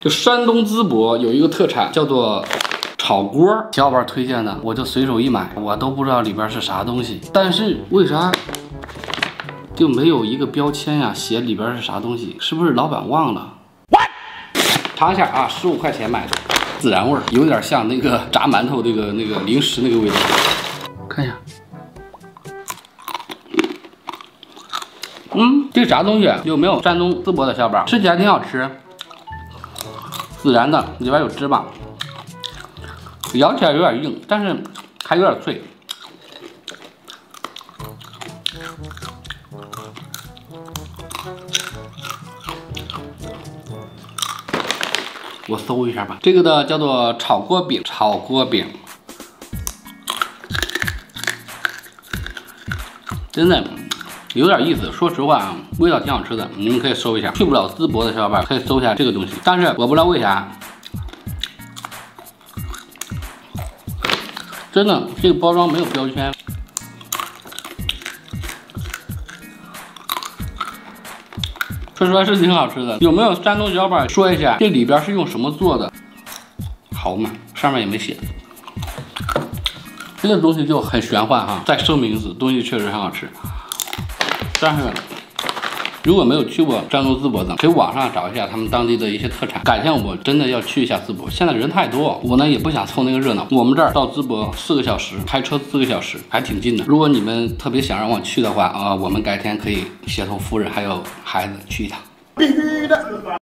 就山东淄博有一个特产叫做炒锅，小伙伴推荐的，我就随手一买，我都不知道里边是啥东西，但是为啥就没有一个标签呀，写里边是啥东西？是不是老板忘了？尝一下啊，15块钱买的，孜然味儿，有点像那个炸馒头那个零食那个味道。看一下，这啥东西？有没有山东淄博的小伙伴？吃起来挺好吃，孜然的，里边有芝麻，咬起来有点硬，但是还有点脆。我搜一下吧，这个的叫做炒锅饼，炒锅饼，真的有点意思。说实话啊，味道挺好吃的，你们可以搜一下。去不了淄博的小伙伴可以搜一下这个东西，但是我不知道为啥，真的这个包装没有标签。说实话是挺好吃的，有没有山东小伙伴说一下这里边是用什么做的？好嘛，上面也没写。这个东西就很玄幻哈，再声明一次，东西确实很好吃。但是如果没有去过山东淄博的，可以网上找一下他们当地的一些特产。改天我真的要去一下淄博，现在人太多，我呢也不想凑那个热闹。我们这儿到淄博4个小时，开车4个小时，还挺近的。如果你们特别想让我去的话啊，我们改天可以协同夫人还有孩子去一趟。必须的。